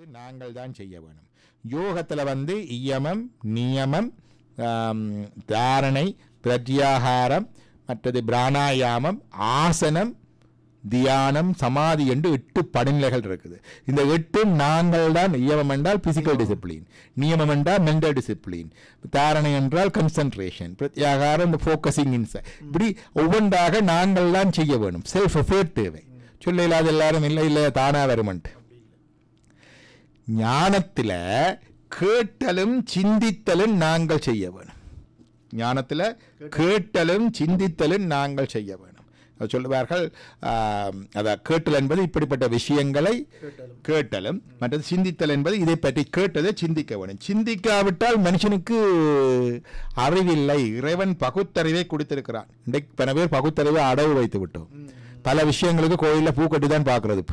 நாங்கள் தான் செய்ய வேணும். யோகத்தில் வந்து இயமம், நியமம், தாரணை, பிரத்யாகாரம், மற்றது பிராணாயாமம், ஆசனம், தியானம், சமாதி என்று 8 படிநிலைகள் இருக்குது. இந்த 8 நாங்கள் தான். இயமம் என்றால் பிசிக்கல் டிசிப்ளின், நியமம் என்றால் மென்டல் டிசிப்ளின், தாரணை என்றால் கன்சன்ட்ரேஷன், பிரத்யாகாரம் இந்த ஃபோக்கஸிங் இன்சைட். இப்படி ஒவ்வொன்றாக நாங்கள் தான் செய்ய வேணும். செல்ஃப் எஃபர்ட் தேவை. சொல்ல இல்லாத எல்லாரும் இல்லை இல்லை தானா வருமன்ட்டு. ஞானத்தில் கேட்டலும் சிந்தித்தலும் நாங்கள் செய்ய வேணும். ஞானத்தில் கேட்டலும் சிந்தித்தலும் நாங்கள் செய்ய வேணும். சொல்லுவார்கள், கேட்டல் என்பது இப்படிப்பட்ட விஷயங்களை கேட்டலும், மற்றது சிந்தித்தல் என்பது இதை பற்றி கேட்டதை சிந்திக்க வேணும். சிந்திக்காவிட்டால் மனுஷனுக்கு அறிவில்லை. இறைவன் பகுத்தறிவை கொடுத்திருக்கிறான். இன்றைக்கு பல பேர் பகுத்தறிவை அடவு வைத்து விட்டோம். பல விஷயங்களுக்கு கோயிலில் பூக்கட்டி தான் பார்க்கறது.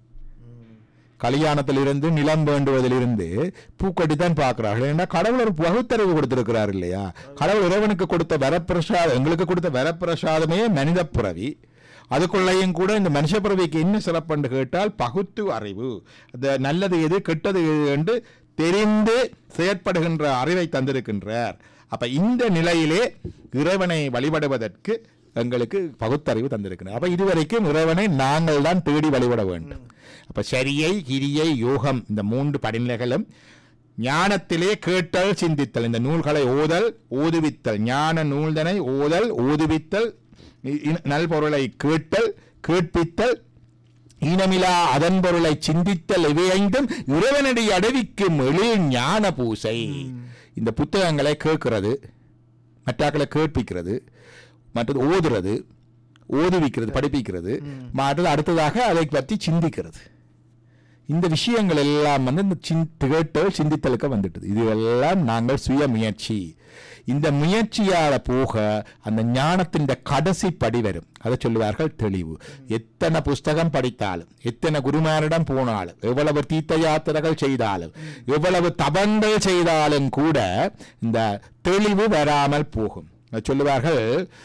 கல்யாணத்திலிருந்து நிலம் வேண்டுவதிலிருந்து பூக்கட்டி தான் பார்க்கிறார்கள். ஏன்னா கடவுள் ஒரு பகுத்தறிவு கொடுத்திருக்கிறார் இல்லையா? கடவுள் இறைவனுக்கு கொடுத்த வரப்பிரசாதம், எங்களுக்கு கொடுத்த வரப்பிரசாதமே மனித பிறவி. அதுக்குள்ளேயும் கூட இந்த மனுஷ பிறவிக்கு என்ன சிறப்புன்னு கேட்டால் பகுத்து அறிவு. அந்த நல்லது எது கெட்டது எது என்று தெரிந்து செயற்படுகின்ற அறிவை தந்திருக்கின்றார். அப்ப இந்த நிலையிலே இறைவனை வழிபடுவதற்கு எங்களுக்கு பகுத்தறிவு தந்திருக்கிறார். அப்ப இதுவரைக்கும் இறைவனை நாங்கள் தான் தேடி வழிபட வேண்டும். அப்ப சரியை, கிரியை, யோகம் இந்த 3 படிநிலைகளும் ஞானத்திலே கேட்டல், சிந்தித்தல், இந்த நூல்களை ஓதல், ஓதுவித்தல், ஞான நூல்தனை ஓதல், ஓதுவித்தல், நல்பொருளை கேட்டல், கேட்பித்தல், ஈனமிலா அதன் பொருளை சிந்தித்தல், இவை 5ம் இறைவனடி அடைவிக்கும் எழில் ஞான பூசை. இந்த புத்தகங்களை கேட்கிறது, மற்றாக்களை கேட்பிக்கிறது, மற்றது ஓதுறது, ஓதுவிக்கிறது, படிப்பிக்கிறது, மற்றது அடுத்ததாக அதை பற்றி சிந்திக்கிறது. இந்த விஷயங்கள் எல்லாம் வந்து இந்த கேட்டல் சிந்தித்தலுக்கு வந்துட்டது. இது எல்லாம் நாங்கள் சுய முயற்சி. இந்த முயற்சியால் போக அந்த ஞானத்தின் கடைசி படி வரும். அதை சொல்லுவார்கள் தெளிவு. எத்தனை புஸ்தகம் படித்தாலும், எத்தனை குருமாரிடம் போனாலும், எவ்வளவு தீர்த்த யாத்திரைகள் செய்தாலும், எவ்வளவு தபங்கள் செய்தாலும் கூட இந்த தெளிவு வராமல் போகும். சொல்லுவார்கள்,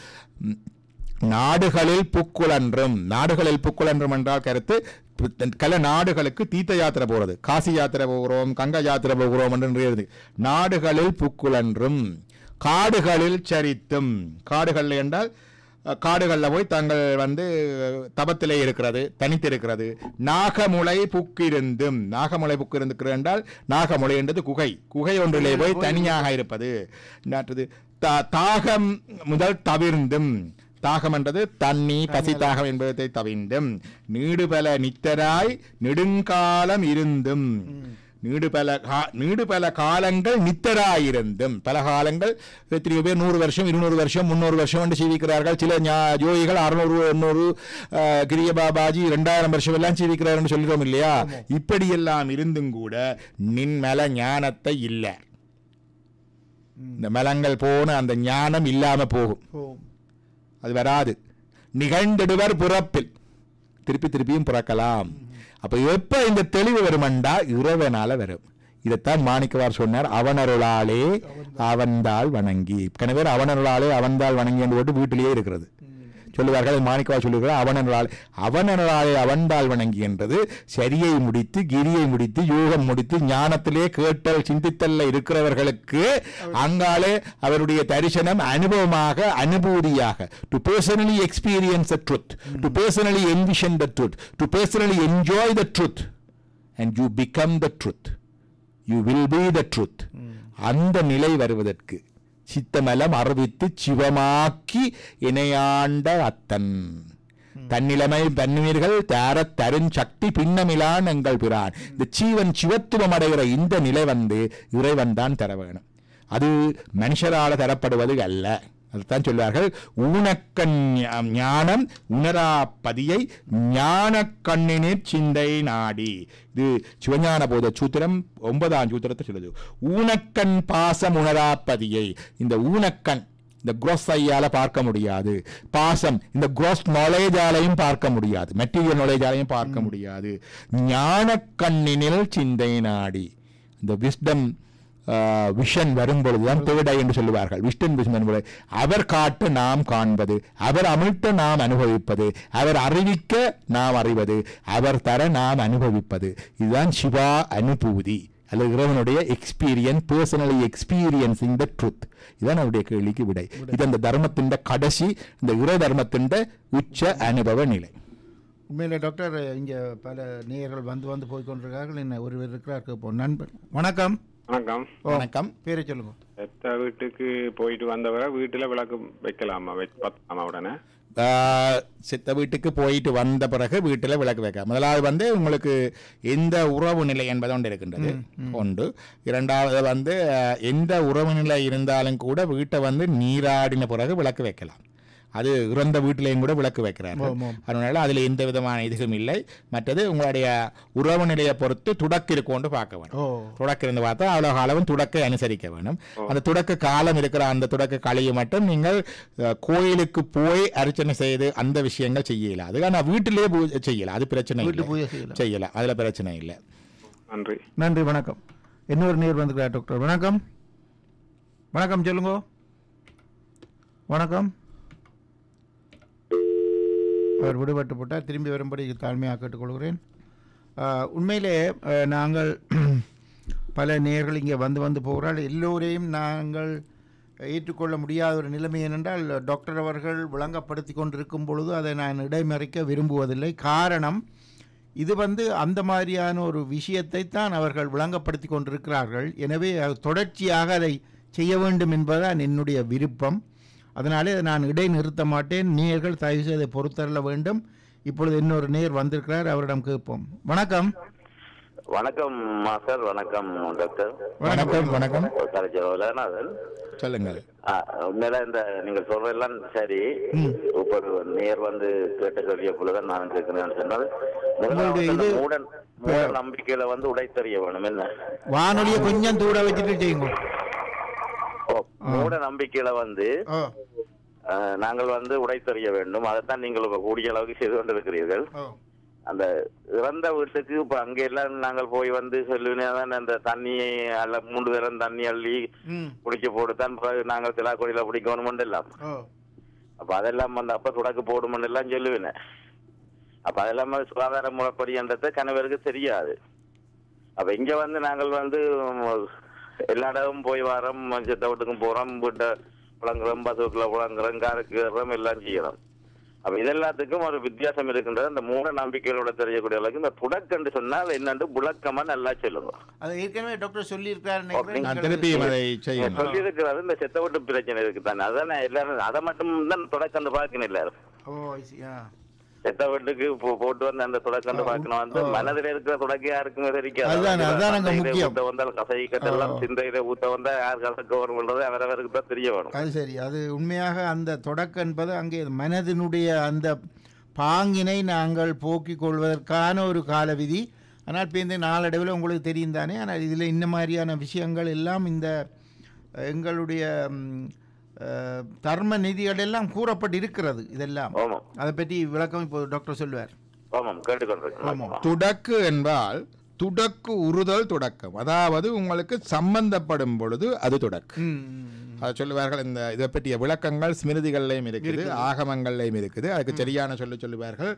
நாடுகளில் புக்குழன்றும். நாடுகளில் புக்குழன்றும் என்றால் கருத்து, பல நாடுகளுக்கு தீர்த்த யாத்திரை போறது, காசி யாத்திரை போகிறோம், கங்கா யாத்திரை போகிறோம் என்று. நாடுகளில் புக்குழன்றும் காடுகளில் சரித்தும். காடுகள் என்றால் காடுகளில் போய் தாங்கள் வந்து தபத்திலே இருக்கிறது, தனித்து இருக்கிறது. நாகமுளை புக்கிருந்தும். நாகமுளை புக்கிருந்துக்கிறது என்றால் நாகமுளை என்றது குகை. குகை ஒன்றிலே போய் தனியாக இருப்பது. தாகம் முதல் தவிர்ந்தும். தாகம் என்றது தண்ணி, பசி தாகம் என்பதை தவிர்ந்தும். நீடுபல நித்தராய் நெடுங்காலம் இருந்தும். நீடுபல காலங்கள் நித்தராயிருந்தும். பல காலங்கள் எத்தனையோ பேர் 100 வருஷம், 200 வருஷம், 300 வருஷம் என்று ஜீவிக்கிறார்கள். சில யோகிகள் 600, 800, கிரிய பாபாஜி 2000 வருஷம் எல்லாம் ஜீவிக்கிறார்கள் சொல்கிறோம் இல்லையா? இப்படியெல்லாம் இருந்தும் கூட நின் மேல ஞானத்தை இல்லை. இந்த மலங்கள் போன அந்த ஞானம் இல்லாம போகும். அது வராது. நிகழ்ந்திடுவர் பிறப்பில். திருப்பியும் பிறக்கலாம். அப்ப எப்ப இந்த தெளிவு வருமண்டா இறைவனால வரும். இதைத்தான் மாணிக்கவார் சொன்னார், அவனருளாலே அவன்தாள் வணங்கி. கணவர் அவனருளாலே அவன்தாள் வணங்கி என்று போட்டு வீட்டிலேயே இருக்கிறது. சொல்லுவார்கள், மாணிக்கவார் சொல்லுகிறார், அவனருளாலே அவன்தாள் வணங்கி என்றது சரியை முடித்து, கிரியை முடித்து, யோகம் முடித்து, ஞானத்திலே கேட்டல் சிந்தித்தல்ல இருக்கிறவர்களுக்கு அங்காலே அவருடைய தரிசனம் அனுபவமாக, அனுபூதியாக, to personally experience the truth, to personally envision the truth, to personally enjoy the truth, and you become the truth, you will be the truth. அந்த நிலை வருவதற்கு சித்தமலம் அறிவித்து சிவமாக்கி இணையாண்ட அத்தன் தன்னிலைமை பன்னுவீர்கள் தார தருஞ்சக்தி பின்னமிலான் எங்கள் பிரான். இந்த ஜீவன் சிவத்துவம் அடைகிற இந்த நிலை வந்து இறைவன் தான் தர வேணும். அது மனுஷரால தரப்படுவது அல்ல. அதுதான் சொல்வார்கள், ஊனக்கண் ஞானம் உணராப்பதியை ஞான கண்ணினிற் சிந்தை நாடி. இது சிவஞான போத சூத்திரம் 9ஆம் சூத்திரத்தை சொல்லுது. ஊனக்கண் பாசம் உணராப்பதியை. இந்த ஊனக்கண் இந்த gross ஐயால பார்க்க முடியாது. பாசம் இந்த gross நாலேஜாலையும் பார்க்க முடியாது. மெட்டீரியல் நாலேஜாலையும் பார்க்க முடியாது. ஞான கண்ணினில் சிந்தை நாடி. இந்த விஸ்டம் விஷன் வரும்பொழுதுதான் தேடை என்று சொல்லுவார்கள். விஷ்டன் விஷன் அவர் காட்ட நாம் காண்பது, அவர் அமிழ்த்த நாம் அனுபவிப்பது, அவர் அறிவிக்க நாம் அறிவது, அவர் தர நாம் அனுபவிப்பது. இதுதான் சிவா அனுபூதி அல்லது இறைவனுடைய experience, personally experiencing the truth. இதுதான் அவருடைய கேள்விக்கு விடை. இது அந்த தர்மத்தின் கடைசி, இந்த இறை தர்மத்தின் உச்ச அனுபவ நிலை. உண்மையில டாக்டர் இங்கே பல நேயர்கள் வந்து போய் கொண்டிருக்கார்கள். என்ன ஒருவர் இருக்கிறார் நண்பர். வணக்கம். வணக்கம். வணக்கம். பேரை சொல்லுங்க. எத்த வீட்டுக்கு போயிட்டு வந்தவரை வீட்டுல விளக்கு வைக்கலாமா, பத்தாமா? உடனே சித்த வீட்டுக்கு போயிட்டு வந்த பிறகு வீட்டில் விளக்கு வைக்க முதலாவது உங்களுக்கு எந்த உறவு நிலை என்பது ஒன்று இருக்கின்றது ஒன்று. இரண்டாவது எந்த உறவு நிலை இருந்தாலும் கூட வீட்டை நீராடின பிறகு விளக்கு வைக்கலாம். அது இறந்த வீட்டிலையும் கூட விளக்கு வைக்கிறார்கள். அதனால அதில் எந்த விதமான இதுவும் இல்லை. மற்றது உங்களுடைய உறவு நிலையை பொறுத்து துடக்கு இருக்கோண்டு பார்க்க வேணும். துடக்கு இருந்து பார்த்தா அவ்வளோ காலம் துடக்கை அனுசரிக்க வேணும். அந்த துடக்க காலம் இருக்கிற அந்த துடக்க கலையை மட்டும் நீங்கள் கோயிலுக்கு போய் அர்ச்சனை செய்து அந்த விஷயங்கள் செய்யலாம். அது ஆனால் வீட்டிலேயே செய்யலாம், அது பிரச்சனை இல்லை, செய்யலாம், அதில் பிரச்சனை இல்லை. நன்றி. நன்றி. வணக்கம். இன்னொரு நேர் வந்துக்கிறார் டாக்டர். வணக்கம். வணக்கம், சொல்லுங்க. வணக்கம். அவர் விடுபட்டு போட்டால் திரும்பி வரும்படி தாழ்மையாக கேட்டுக்கொள்கிறேன். உண்மையிலே நாங்கள் பல நேயர்கள் இங்கே வந்து போகிறால் எல்லோரையும் நாங்கள் ஏற்றுக்கொள்ள முடியாத ஒரு நிலைமை ஏனென்றால் டாக்டர் அவர்கள் விளங்கப்படுத்தி கொண்டிருக்கும் பொழுது அதை நான் இடைமறிக்க விரும்புவதில்லை. காரணம், இது அந்த மாதிரியான ஒரு விஷயத்தை தான் அவர்கள் விளங்கப்படுத்தி கொண்டிருக்கிறார்கள். எனவே தொடர்ச்சியாக அதை செய்ய வேண்டும் என்பதுதான் என்னுடைய விருப்பம். அதனாலே நான் இடைநிறுத்த மாட்டேன். நேயர்கள் தயவு செய்து பொறுத்தரல வேண்டும். இப்பொழுது இன்னொரு நேர் வந்திருக்கிறார், அவரிடம் கேட்போம். வணக்கம். வணக்கம் மாஸ்டர். வணக்கம் டாக்டர். வணக்கம். வணக்கம். சொல்லுங்கள். உண்மையில இந்த நீங்க சொல்றதெல்லாம் சரி. ஒரு நேர் கேட்ட கேள்விய போலதான் நான் கேட்கிறேன் சொன்னால், மூட நம்பிக்கையில உடைத்தறிய வேணும். என்ன வானொலியை கொஞ்சம் தூர வச்சுட்டு செய்யுங்க. மூட நம்பிக்கையில நாங்கள் உடைத்தறிய வேண்டும். அதைத்தான் நீங்கள் கூடிய அளவுக்கு செய்து கொண்டிருக்கிறீர்கள். அந்த இறந்த வீட்டுக்கு இப்ப அங்க எல்லாம் நாங்கள் போய் சொல்லுவேன், அந்த தண்ணியை 3 தரம் தண்ணி அள்ளி குடிக்க போட்டுத்தான் நாங்கள் திலாக்கொடியில பிடிக்கணும் எல்லாம். அப்ப அதெல்லாம் அப்ப துடக்கு போடுமன்னு எல்லாம் சொல்லுவேன். அப்ப அதெல்லாம் சுகாதார முறைப்படி என்றது கணவருக்கு தெரியாது. அப்ப இங்க நாங்கள் எல்லா இடமும் போய் வரோம், சித்த வீட்டுக்கும் போறோம், வீட்டை புழங்குறோம், பஸ் வீட்டுல புழங்குறோம், காருக்கு ஏறுறோம், எல்லாம் செய்யறோம். அப்ப இதெல்லாத்துக்கும் ஒரு வித்தியாசம் இருக்கின்றது. அந்த மூட நம்பிக்கைகளோட தெரியக்கூடிய அளவுக்கு இந்த துடக்கன்று சொன்னால் என்னன்னு விளக்கமா நல்லா சொல்லுங்க. அது ஏற்கனவே டாக்டர் சொல்லியிருக்காரு, சொல்லியிருக்கிறாரு. இந்த செத்த வீட்டு பிரச்சனை இருக்குதானே, அதான் எல்லாரும் அதை மட்டும் தான் தொடக்கந்து பார்க்கணும் எல்லாரும். செத்த வீட்டுக்கு போட்டு அந்த தொடக்கண்டு பார்க்கணும். மனதில் இருக்கிற தொடக்க யாருக்குமே தெரியாது. கசை கட்டெல்லாம் சிந்தையில ஊத்த வந்தா யார் கசக்க வரும்ன்றது அவரவருக்கு தான் தெரிய வேணும். அது சரி. அது உண்மையாக அந்த தொடக்க என்பது அங்கே மனதினுடைய அந்த பாங்கினை நாங்கள் போக்கிக் கொள்வதற்கான ஒரு கால விதி. ஆனால் இப்போ இந்த நாளடைவில் உங்களுக்கு தெரியும் தானே. ஆனால் இதில் இந்த மாதிரியான விஷயங்கள் எல்லாம் இந்த எங்களுடைய தர்ம நிதிகள் எல்லாம் கூறப்பட்டு இருக்கிறது. இதெல்லாம் அதை பற்றி விளக்கம் இப்போ டாக்டர் சொல்லுவார். துடக்கு என்பால் துடக்கு உறுதல் தொடக்கம், அதாவது உங்களுக்கு சம்பந்தப்படும் பொழுது அது தொடக்கு. அதை சொல்லுவார்கள். இந்த இதை பற்றிய விளக்கங்கள் ஸ்மிருதிகள்லையும் இருக்குது, ஆகமங்கள்லையும் இருக்குது. அதுக்கு சரியான சொல்லுவார்கள்.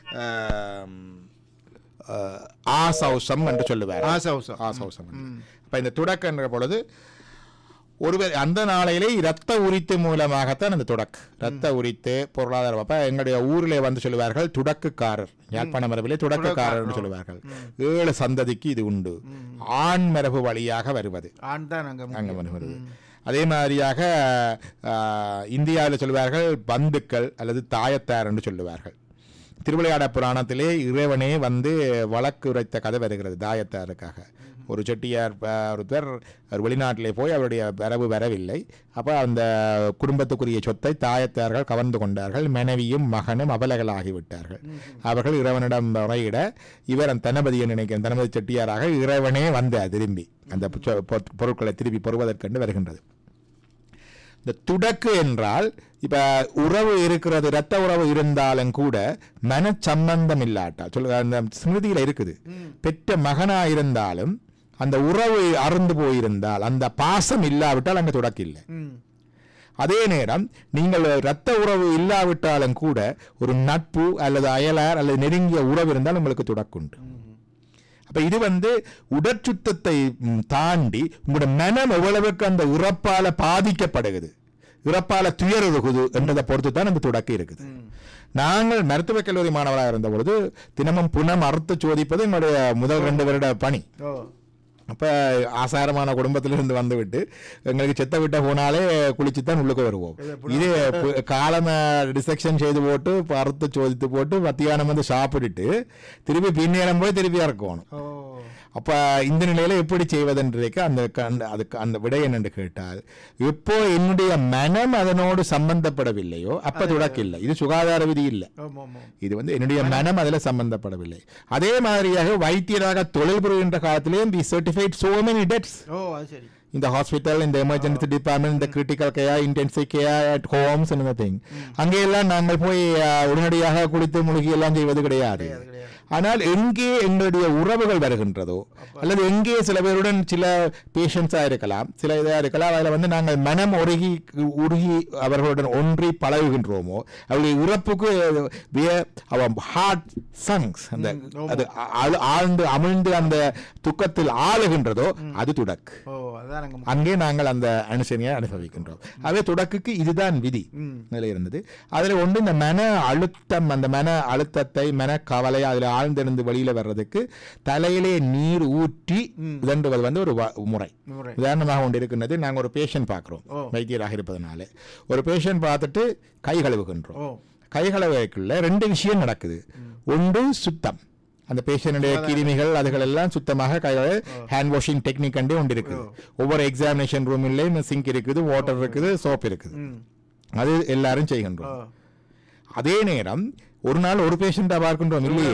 ஆசௌசம் என்று சொல்லுவார். ஆசௌசம். இப்போ இந்த துடக்கு என்ற பொழுது ஒருவர் அந்த நாளையிலே இரத்த உரித்து மூலமாகத்தான் அந்த தொடக்கு, இரத்த உரித்து பொருளாதாரம். அப்ப எங்களுடைய ஊரில் சொல்லுவார்கள் துடக்குக்காரர், யாழ்ப்பாண மரபிலே துடக்குக்காரர் என்று சொல்லுவார்கள். 7 சந்ததிக்கு இது உண்டு. ஆண் மரபு வழியாக வருவது. அதே மாதிரியாக இந்தியாவில் சொல்லுவார்கள் பந்துக்கள் அல்லது தாயத்தார் என்று சொல்லுவார்கள். திருவிளையாட புராணத்திலே இறைவனே வழக்கு உரைத்த கதை வருகிறது தாயத்தாருக்காக. ஒரு செட்டியார் ஒருத்தர் வெளிநாட்டிலே போய் அவருடைய வரவில்லை. அப்போ அந்த குடும்பத்துக்குரிய சொத்தை தாயத்தார்கள் கவர்ந்து கொண்டார்கள். மனைவியும் மகனும் அபலகளாகிவிட்டார்கள். அவர்கள் இறைவனிடம் முறையிட இவர் தனபதியை நினைக்கிற தனபதி செட்டியாராக இறைவனே திரும்பி அந்த பொருட்களை திருப்பி பெறுவதற்கென்று வருகின்றது. இந்த துடக்கு என்றால் இப்ப உறவு இருக்கிறது, இரத்த உறவு இருந்தாலும் கூட மனச்சம்பந்தம் இல்லாட்டால் சொல்ல அந்த ஸ்மிருதியில இருக்குது. பெற்ற மகனா இருந்தாலும் அந்த உறவு அறுந்து போயிருந்தால், அந்த பாசம் இல்லாவிட்டால் அங்கே தொடக்க இல்லை. அதே நேரம் நீங்கள் இரத்த உறவு இல்லாவிட்டாலும் கூட ஒரு நட்பு அல்லது அயலார் அல்லது நெருங்கிய உறவு இருந்தால் உங்களுக்கு தொடக்குண்டு. அப்ப இது உடற்சுத்தத்தை தாண்டி உங்களோட மனம் எவ்வளவுக்கு அந்த இறப்பால பாதிக்கப்படுகிறது, இறப்பால துயருகுது என்றதை பொறுத்து தான் அந்த தொடக்கம் இருக்குது. நாங்கள் மருத்துவக் கல்லூரி மாணவராக இருந்த பொழுது தினமும் புனம் அறுத்து சோதிப்பது எங்களுடைய முதல் 2 வருட பணி. அப்போ ஆசாரமான குடும்பத்திலிருந்து வந்துவிட்டு எங்களுக்கு செத்த விட்ட போனாலே குளிச்சு தான் உள்ளுக்கு வருவோம். இதே காலமை டிசெக்ஷன் செய்து போட்டு அறுத்து சோதித்து போட்டு மத்தியானம் சாப்பிட்டுட்டு திருப்பி பின்னேறம் போய் திருப்பி இறக்கணும். அப்போ இந்த நிலையில் எப்படி செய்வதென்றதுக்கு அதுக்கு அந்த விடை என்னென்று கேட்டால், எப்போ என்னுடைய மனம் அதனோடு சம்பந்தப்படவில்லையோ அப்போ தொடக்கில்லை. இது சுகாதார விதி இல்லை, இது என்னுடைய மனம் அதில் சம்பந்தப்படவில்லை. அதே மாதிரியாக வைத்தியராக தொழில் புரிகின்ற காலத்திலேயும் we certified so many deaths. In the hospital, in the emergency department, in the critical care, intensive care, at homes and everything. அங்கெல்லாம் நாங்கள் போய் உடனடியாக குளித்து முழுகி எல்லாம் செய்வது கிடையாது. ஆனால் எங்கே எங்களுடைய உறவுகள் வருகின்றதோ அல்லது எங்கே சில பேருடன் சில பேஷன்ஸாக இருக்கலாம், சில இதாக இருக்கலாம், அதில் நாங்கள் மனம் உருகி அவர்களுடன் ஒன்றி பழகுகின்றோமோ அவருடைய இறப்புக்கு ஹார்ட் சங்ஸ் அந்த அது ஆழ்ந்து அமிழ்ந்து அந்த துக்கத்தில் ஆளுகின்றதோ அது துடக்கு. அங்கே நாங்கள் அந்த அனுசரணையை அனுபவிக்கின்றோம். அவை தொடக்குக்கு இதுதான் விதி நிலை இருந்தது. அதில் ஒன்று இந்த மன அழுத்தம், அந்த மன அழுத்தத்தை மன கவலை அதில் ஆழ்ந்திருந்து வெளியில வர்றதுக்கு தலையிலே நீர் ஊற்றி இதன்றது ஒரு முறை. உதாரணமாக ஒன்று இருக்கின்றது, நாங்கள் ஒரு பேஷண்ட் பார்க்கிறோம் வைத்தியராக இருப்பதனால. ஒரு பேஷண்ட் பார்த்துட்டு கை கழுவுகின்றோம். கை கழுவுக்குள்ள 2 விஷயம் நடக்குது. ஒன்று சுத்தம், அந்த பேஷனுடைய கிருமிகள் அதுகள் எல்லாம் சுத்தமாக ஹேண்ட் வாஷிங் டெக்னிக் அண்டே ஒன்று இருக்குது. ஒவ்வொரு எக்ஸாமினேஷன் ரூம்லையும் சிங்க் இருக்குது, வாட்டர் இருக்குது, சோப் இருக்குது, அது எல்லாரும் செய்கின்றோம். அதே நேரம் ஒரு நாள் ஒரு பேஷண்டா பார்க்கின்றோம் இல்லையே,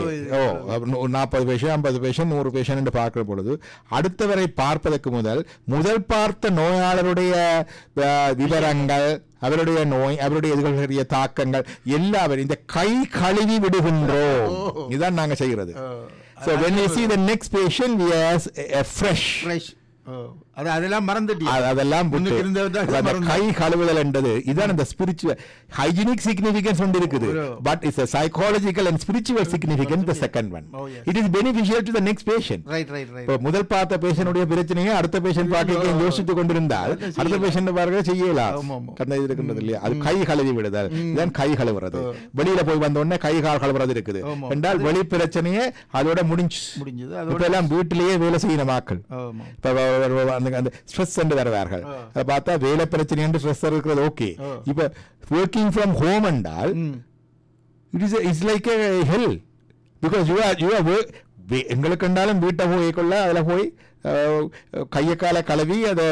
40 பேஷண்ட் 50 பேஷண்ட் 100 பேஷண்ட் பார்க்கிற பொழுது அடுத்தவரை பார்ப்பதற்கு முதல் பார்த்த நோயாளருடைய விவரங்கள், அவருடைய நோய், அவருடைய எதிர்கொள்கிற தாக்கங்கள் எல்லாரும் இந்த கை கழுவி விடுகின்றோம். இதுதான் நாங்க செய்கிறது. So when we see the next patient, we are fresh. அதெல்லாம் மறந்துட்டு அதெல்லாம் கை கழுவுதல் என்றது இதுதான் இந்த ஸ்பிரிச்சுவல் ஹைஜீனிக் சிக்னிஃபிகன்ஸ் ஒன்று இருக்குது. But it's psychological and spiritual significance the second one. It is beneficial to the next patient. இப்போ முதல் பார்த்த பேஷண்டுடைய பிரச்சனையை அடுத்த பேஷண்ட் பார்க்க யோசித்துக் கொண்டிருந்தால் அடுத்த பேஷண்ட் பார்க்க செய்யலாம். கண்ணை இருக்கின்றது இல்லையா, அது கை கழுவி விடுதல். இதுதான் கை கழுவுறது. வெளியில போய் வந்த உடனே கை கால் கழுவுறது இருக்குது என்றால் வெளி பிரச்சனையே அதோட முடிஞ்சது. அதெல்லாம் வீட்டிலேயே வேலை செய்யணும் மக்கள். அந்த ஸ்ட்ரெஸ் என்று வருவார்கள். அதை பார்த்தா வேலை பிரச்சனை என்று ஸ்ட்ரெஸ் இருக்கிறது. ஓகே, இப்ப working from home என்றால் it's like a hell because you are எங்களுக்கு என்றாலும் வீட்டை போய்க்குள்ள அதில் போய் கையை காலை கழுவி அதை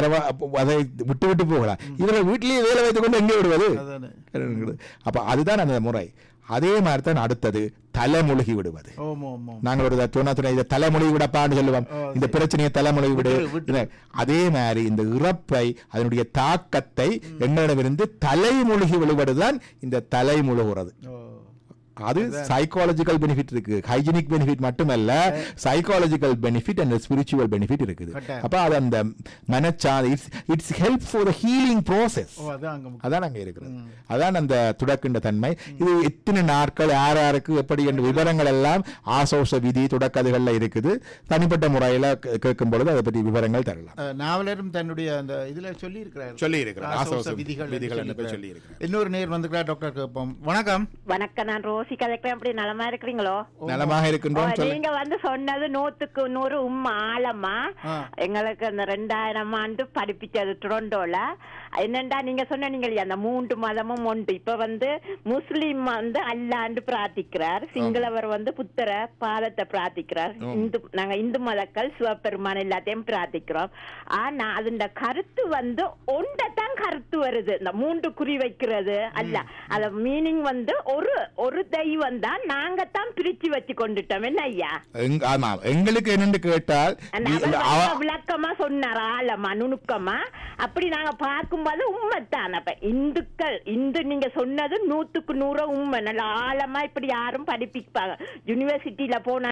விட்டு போகலாம். இவர்கள் வீட்டிலேயே வேலை வைத்துக் கொண்டு எங்கே விடுவது? அப்ப அதுதான் அந்த முறை. அதே மாதிரி தான் அடுத்தது தலைமுழுகி விடுவது. நாங்கள் ஒரு இதை தலைமுழுகி விடப்பான்னு சொல்லுவோம். இந்த பிரச்சனையை தலைமுழுகி விடு. அதே மாதிரி இந்த இறப்பை அதனுடைய தாக்கத்தை எங்களிடமிருந்து தலைமுழுகி விடுவதுதான் இந்த தலைமுழுகிறது. அது சைக்காலஜிக்கல் பெனிஃபிட் இருக்கு. ஹைஜீனிக் பெனிஃபிட் மட்டுமல்ல, psychological benefit and spiritual benefit இருக்குது. அப்ப அது அந்த it's help for the healing process. அதான் அங்க இருக்குது. அதான் அந்த துடக்கின்ற தன்மை. இது எத்தனை நாட்கள் யாருக்கு எப்படி என்ற விவரங்கள் எல்லாம் ஆசோச விதி துடக்கதுகள்ல இருக்குது. தனிப்பட்ட முறையில கேட்கும் பொழுது அதை பற்றி விவரங்கள் தரலாம். நாவலரும் தன்னுடைய அந்த இதுல சொல்லி இருக்கிறார் ஆசோச விதிகள் சொல்லி இருக்கிறார். இன்னொரு நேர் வந்துக்கிறார். டாக்டர் கேட்போம். வணக்கம். வணக்கம், நான் அப்படி நலமா இருக்கிறீங்களோ? நலமாக இருக்கின்றோம். நீங்க சொன்னது 100க்கு 100 உண்மை ஆழமா. எங்களுக்கு அந்த 2000 ஆண்டு படிப்பிச்சது டொரண்டோல. என்னண்டா நீங்க சொன்னீங்க அந்த 3 மதமும் ஒன்று. இப்ப முஸ்லிம் அல்லாண்டு பிரார்த்திக்கிறார், சிங்களவர் புத்தர பாதத்தை பிரார்த்திக்கிறார், நாங்க இந்து மதக்கள் சிவபெருமான் எல்லாத்தையும் பிரார்த்திக்கிறோம். ஆனா அதுண்ட கருத்து ஒன்றத்தான் கருத்து வருது. இந்த 3 குறி வைக்கிறது அல்ல. அத மீனிங் ஒரு தெய்வம் தான் நாங்க தான் பிரிச்சு வச்சு கொண்டுட்டோம். என்ன ஐயா? எங்களுக்கு என்னன்னு கேட்டால் விளக்கமா சொன்னார், ஆழமா நுணுக்கமா. அப்படி நாங்க பார்க்கும்போது உண்மைத்தான். அப்ப இந்து நீங்க சொன்னது 100க்கு 100 உண்மை. நல்ல ஆழமா இப்படி யாரும் படிப்பிப்பாங்க. யூனிவர்சிட்டியில போனா